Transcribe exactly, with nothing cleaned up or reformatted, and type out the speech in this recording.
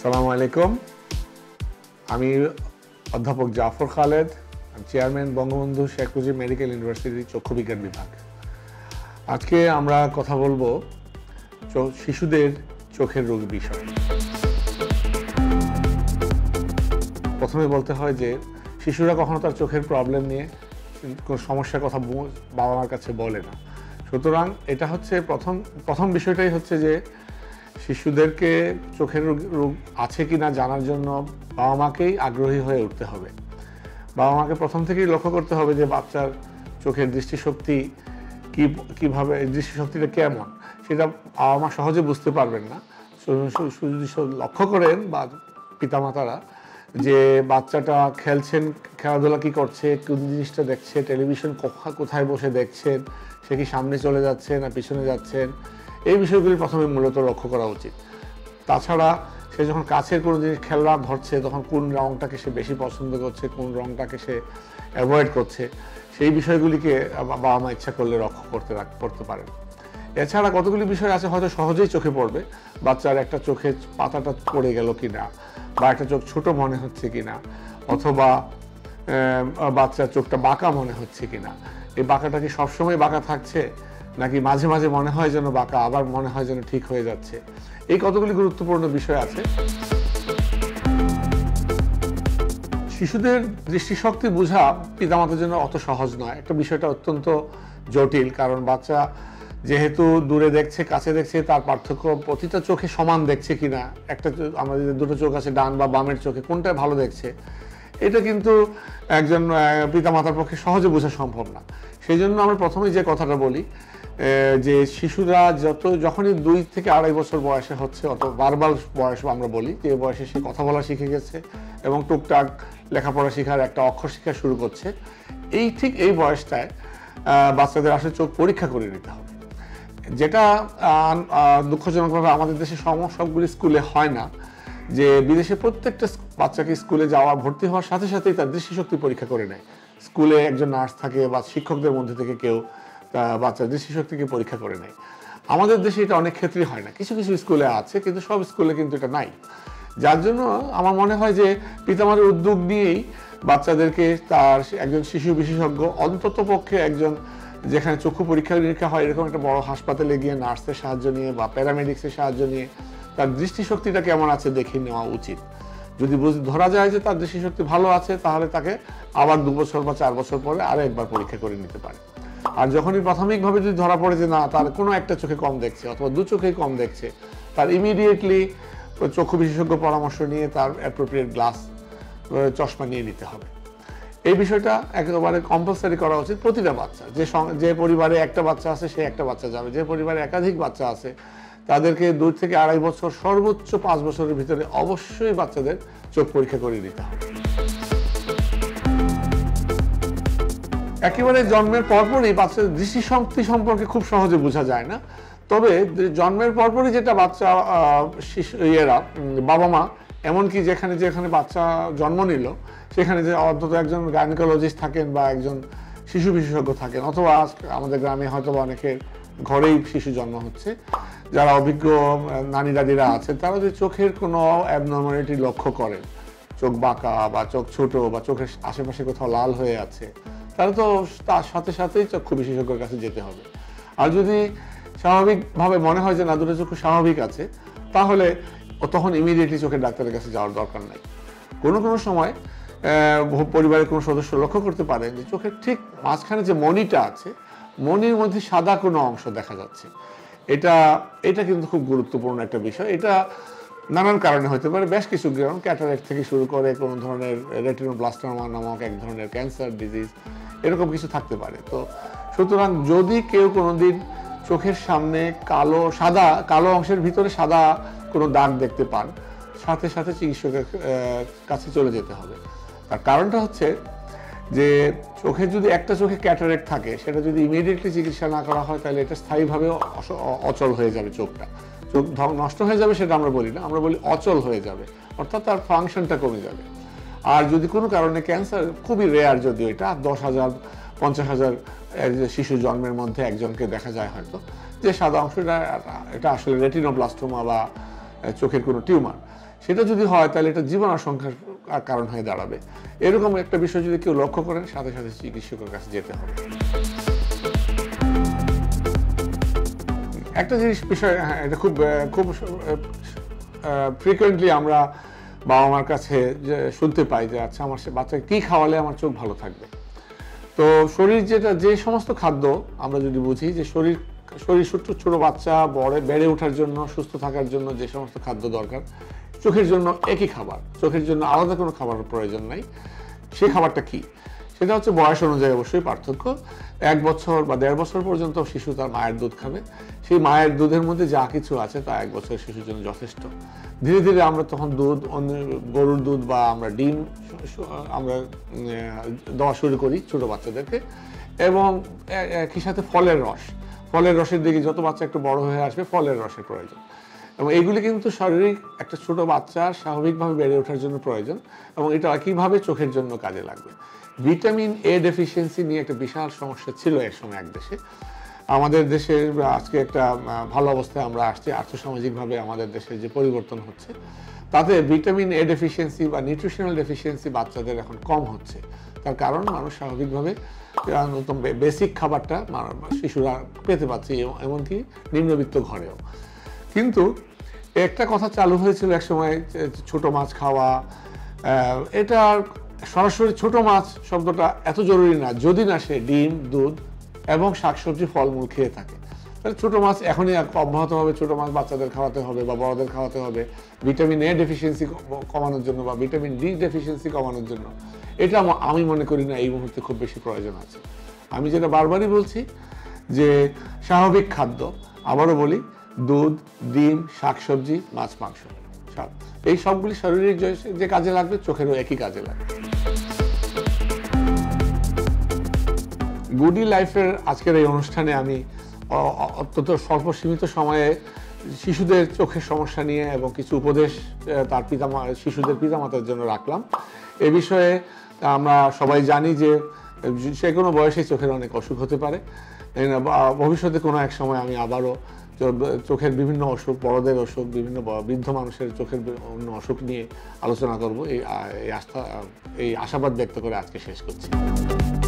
আসসালামু আলাইকুম। আমি অধ্যাপক জাফর খালেদ, চেয়ারম্যান বঙ্গবন্ধু শেখ মুজিব মেডিকেল ইউনিভার্সিটির চক্ষু বিজ্ঞান বিভাগ। আজকে আমরা কথা বলবো শিশুদের চোখের রোগ বিষয়ে। প্রথমে বলতে হয় যে শিশুরা কখনো তার চোখের প্রবলেম নিয়ে কোনো সমস্যার কথা বাবা মার কাছে বলে না। সুতরাং এটা হচ্ছে প্রথম প্রথম বিষয়টাই হচ্ছে যে শিশুদেরকে চোখের রোগ আছে কি না জানার জন্য বাবা মাকেই আগ্রহী হয়ে উঠতে হবে। বাবা মাকে প্রথম থেকেই লক্ষ্য করতে হবে যে বাচ্চার চোখের দৃষ্টিশক্তি কী কীভাবে, দৃষ্টিশক্তিটা কেমন, সেটা বাবা মা সহজে বুঝতে পারবেন না। যদি লক্ষ্য করেন বা পিতামাতারা যে বাচ্চাটা খেলছেন, খেলাধুলা কী করছে, কোন জিনিসটা দেখছে, টেলিভিশন কোথায় বসে দেখছেন, সে কি সামনে চলে যাচ্ছে না পিছনে যাচ্ছেন, এই বিষয়গুলি প্রথমে মূলত লক্ষ্য করা উচিত। তাছাড়া সে যখন কাছের কোনো জিনিস খেলনা ধরছে তখন কোন রঙটাকে সে বেশি পছন্দ করছে, কোন রঙটাকে সে অ্যাভয়েড করছে, সেই বিষয়গুলিকে বাবা মা ইচ্ছা করলে লক্ষ্য করতে করতে পারেন। এছাড়া কতগুলি বিষয় আছে হয়তো সহজেই চোখে পড়বে। বাচ্চার একটা চোখে পাতাটা পড়ে গেল কিনা, বা একটা চোখ ছোট মনে হচ্ছে কিনা, অথবা বাচ্চার চোখটা বাঁকা মনে হচ্ছে কিনা, এই বাঁকাটা কি সবসময় বাঁকা থাকছে নাকি মাঝে মাঝে মনে হয় যেন বাঁকা, আবার মনে হয় যেন ঠিক হয়ে যাচ্ছে, এই কতগুলি গুরুত্বপূর্ণ বিষয় আছে। শিশুদের দৃষ্টিশক্তি বোঝা পিতামাতার জন্য অত সহজ নয়, একটা বিষয়টা অত্যন্ত জটিল। কারণ বাচ্চা যেহেতু দূরে দেখছে কাছে দেখছে, তার পার্থক্য প্রতিটা চোখে সমান দেখছে কিনা, একটা আমাদের দুটো চোখ আছে ডান বা বামের চোখে কোনটা ভালো দেখছে, এটা কিন্তু একজন পিতামাতার পক্ষে সহজে বোঝা সম্ভব না। সেই জন্য আমরা প্রথমেই যে কথাটা বলি যে শিশুরা যত যখনই দুই থেকে আড়াই বছর বয়সে হচ্ছে, অত বারবার বয়স আমরা বলি, যে বয়সে সে কথা বলা শিখে গেছে এবং টুকটাক লেখাপড়া শেখার একটা অক্ষর শিক্ষা শুরু করছে, এই ঠিক এই বয়সটায় বাচ্চাদের আসলে চোখ পরীক্ষা করে নিতে হবে। যেটা দুঃখজনকভাবে আমাদের দেশে সবগুলি স্কুলে হয় না, যে বিদেশে প্রত্যেকটা বাচ্চাকে স্কুলে যাওয়া ভর্তি হওয়ার সাথে সাথেই তার দৃষ্টিশক্তি পরীক্ষা করে নেয়। স্কুলে একজন নার্স থাকে বা শিক্ষকদের মধ্যে থেকে কেউ বাচ্চার দৃষ্টিশক্তিকে পরীক্ষা করে নেয়। আমাদের দেশে এটা অনেক ক্ষেত্রেই হয় না, কিছু কিছু স্কুলে আছে, কিন্তু সব স্কুলে কিন্তু এটা নাই। যার জন্য আমার মনে হয় যে পিতামাতার উদ্যোগ নিয়েই বাচ্চাদেরকে তার একজন শিশু বিশেষজ্ঞ, অন্তত পক্ষে একজন যেখানে চক্ষু পরীক্ষা নিরীক্ষা হয় এরকম একটা বড় হাসপাতালে গিয়ে নার্সের সাহায্য নিয়ে বা প্যারামেডিক্সের সাহায্য নিয়ে তার দৃষ্টিশক্তিটা কেমন আছে দেখে নেওয়া উচিত। যদি ধরা যায় যে তার দৃষ্টিশক্তি ভালো আছে, তাহলে তাকে আবার দু বছর বা চার বছর পরে আরো একবার পরীক্ষা করে নিতে পারে। আর যখনই প্রাথমিকভাবে যদি ধরা পড়ে যে না, তার কোনো একটা চোখে কম দেখছে অথবা দু চোখেই কম দেখছে, তার ইমিডিয়েটলি চক্ষু বিশেষজ্ঞ পরামর্শ নিয়ে তার অ্যাপ্রোপ্রিয়েট গ্লাস চশমা নিয়ে নিতে হবে। এই বিষয়টা একেবারে কম্পালসারি করা উচিত প্রতিটা বাচ্চা। যে যে পরিবারে একটা বাচ্চা আছে সে একটা বাচ্চা যাবে, যে পরিবারে একাধিক বাচ্চা আছে তাদেরকে দুই থেকে আড়াই বছর সর্বোচ্চ পাঁচ বছরের ভিতরে অবশ্যই বাচ্চাদের চোখ পরীক্ষা করে নিতে হবে। একেবারে জন্মের পরপরই বাচ্চাদের দৃষ্টিশক্তি সম্পর্কে খুব সহজে বোঝা যায় না, তবে জন্মের পরপরই যেটা বাচ্চা শিশু ইয়েরা বাবা মা, এমনকি যেখানে যেখানে বাচ্চা জন্ম নিল সেখানে যে অন্তত একজন গাইনোকোলজিস্ট থাকেন বা একজন শিশু বিশেষজ্ঞ থাকেন, অথবা আমাদের গ্রামে হয়তো অনেকের ঘরেই শিশু জন্ম হচ্ছে, যারা অভিজ্ঞ নানি দাদিরা আছেন, তারা যদি চোখের কোনো অ্যাবনর্মালিটি লক্ষ্য করেন, চোখ বাঁকা বা চোখ ছোট বা চোখের আশেপাশে কোথাও লাল হয়ে আছে, তাহলে তো তার সাথে সাথেই চক্ষু বিশেষজ্ঞের কাছে যেতে হবে। আর যদি স্বাভাবিকভাবে মনে হয় যে না, দুটো চক্ষু স্বাভাবিক আছে, তাহলে তখন ইমিডিয়েটলি চোখের ডাক্তারের কাছে যাওয়ার দরকার নাই। কোনো কোনো সময় পরিবারের কোনো সদস্য লক্ষ্য করতে পারেন যে চোখের ঠিক মাঝখানে যে মণিটা আছে, মণির মধ্যে সাদা কোনো অংশ দেখা যাচ্ছে। এটা এটা কিন্তু খুব গুরুত্বপূর্ণ একটা বিষয়। এটা নানান কারণে হতে পারে, বেশ কিছু কারণ, ক্যাটারেক্ট থেকে শুরু করে কোনো ধরনের রেটিনোব্লাস্টোমা নামক এক ধরনের ক্যান্সার ডিজিজ, এরকম কিছু থাকতে পারে। তো সুতরাং যদি কেউ কোনোদিন চোখের সামনে কালো সাদা কালো অংশের ভিতরে সাদা কোনো দাগ দেখতে পান, সাথে সাথে চিকিৎসকের কাছে চলে যেতে হবে। তার কারণটা হচ্ছে যে চোখের যদি একটা চোখে ক্যাটারেক্ট থাকে, সেটা যদি ইমিডিয়েটলি চিকিৎসা না করা হয় তাহলে এটা স্থায়ীভাবে অচল হয়ে যাবে। চোখটা চোখ নষ্ট হয়ে যাবে সেটা আমরা বলি না, আমরা বলি অচল হয়ে যাবে, অর্থাৎ তার ফাংশনটা কমে যাবে। আর যদি কোনো কারণে ক্যান্সার, খুবই রেয়ার যদিও এটা, দশ হাজার পঞ্চাশ হাজার শিশু জন্মের মধ্যে একজনকে দেখা যায় হয়তো, যে সাদা অংশটা এটা আসলে রেটিনোব্লাস্টোমা বা চোখের কোনো টিউমার। সেটা যদি হয় তাহলে এটা জীবন আশঙ্কার কারণ হয়ে দাঁড়াবে। এরকম একটা বিষয় যদি কেউ লক্ষ্য করেন, সাথে সাথে চিকিৎসকের কাছে যেতে হবে। একটা জিনিস বিষয়, হ্যাঁ, এটা খুব খুব ফ্রিকোয়েন্টলি আমরা বাবা মার কাছে যে শুনতে পাই যে আচ্ছা আমার বাচ্চাকে কী খাওয়ালে আমার চোখ ভালো থাকবে। তো শরীর যেটা, যে সমস্ত খাদ্য আমরা যদি বুঝি যে শরীর শরীর ছোট ছোটো বাচ্চা বড় বেড়ে ওঠার জন্য, সুস্থ থাকার জন্য যে সমস্ত খাদ্য দরকার, চোখের জন্য একই খাবার, চোখের জন্য আলাদা কোনো খাবারের প্রয়োজন নাই। সেই খাবারটা কি? সেটা হচ্ছে বয়স অনুযায়ী অবশ্যই পার্থক্য। এক বছর বা দেড় বছর পর্যন্ত শিশু তার মায়ের দুধ খাবে। সেই মায়ের দুধের মধ্যে যা কিছু আছে তা এক বছরের শিশুর জন্য যথেষ্ট। ধীরে ধীরে আমরা তখন দুধ, গরুর দুধ বা আমরা ডিম আমরা দেওয়া শুরু করি ছোটো বাচ্চাদেরকে, এবং একই সাথে ফলের রস, ফলের রসের দিকে যত বাচ্চা একটু বড় হয়ে আসবে ফলের রসের প্রয়োজন। এবং এইগুলি কিন্তু শারীরিক একটা ছোট বাচ্চার স্বাভাবিকভাবে বেড়ে ওঠার জন্য প্রয়োজন, এবং এটা একইভাবে চোখের জন্য কাজে লাগবে। ভিটামিন এ ডেফিসিয়েন্সি নিয়ে একটা বিশাল সমস্যা ছিল এক সময় এক দেশে। আমাদের দেশের আজকে একটা ভালো অবস্থায় আমরা আসছি, আর্থসামাজিকভাবে আমাদের দেশের যে পরিবর্তন হচ্ছে তাতে ভিটামিন এ ডেফিসিয়েন্সি বা নিউট্রিশনাল ডেফিসিয়েন্সি বাচ্চাদের এখন কম হচ্ছে। তার কারণ মানুষ স্বাভাবিকভাবে নতুন বেসিক খাবারটা শিশুরা পেতে পারছে, এমনকি নিম্নবিত্ত ঘরেও। কিন্তু একটা কথা চালু হয়েছিল এক সময়, ছোট মাছ খাওয়া। এটা সরাসরি ছোট মাছ শব্দটা এত জরুরি না যদি না সে ডিম, দুধ এবং শাকসবজি, ফলমূল খেয়ে থাকে। তাহলে ছোটো মাছ এখনই অব্যাহতভাবে ছোটো মাছ বাচ্চাদের খাওয়াতে হবে বা বড়দের খাওয়াতে হবে ভিটামিন এ ডেফিসিয়েন্সি কমানোর জন্য বা ভিটামিন ডি ডেফিসিয়েন্সি কমানোর জন্য। এটা আমি মনে করি না এই মুহূর্তে খুব বেশি প্রয়োজন আছে। আমি যেটা বারবারই বলছি যে স্বাভাবিক খাদ্য, আবারও বলি, দুধ, ডিম, শাকসবজি, মাছ, মাংস, সব এই সবগুলি শারীরিক যে কাজে লাগবে চোখেরও একই কাজে লাগবে। গুডি লাইফের আজকের এই অনুষ্ঠানে আমি অত্যন্ত স্বল্প সীমিত সময়ে শিশুদের চোখের সমস্যা নিয়ে এবং কিছু উপদেশ তার পিতামা শিশুদের পিতামাতার জন্য রাখলাম। এ বিষয়ে আমরা সবাই জানি যে যে কোনো বয়সে চোখের অনেক অসুখ হতে পারে। ভবিষ্যতে কোনো এক সময় আমি আবারও চোখের বিভিন্ন অসুখ, বড়দের অসুখ, বিভিন্ন বৃদ্ধ মানুষের চোখের অন্য অসুখ নিয়ে আলোচনা করব। এই আস্থা, এই আশাবাদ ব্যক্ত করে আজকে শেষ করছি।